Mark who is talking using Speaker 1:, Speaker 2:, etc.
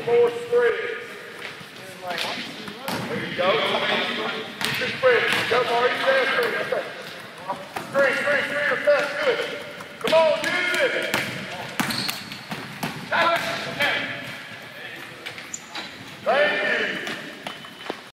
Speaker 1: more spread. There you go. Keep it spread. Go, Marty. Stay spread. Straight, straight, straight.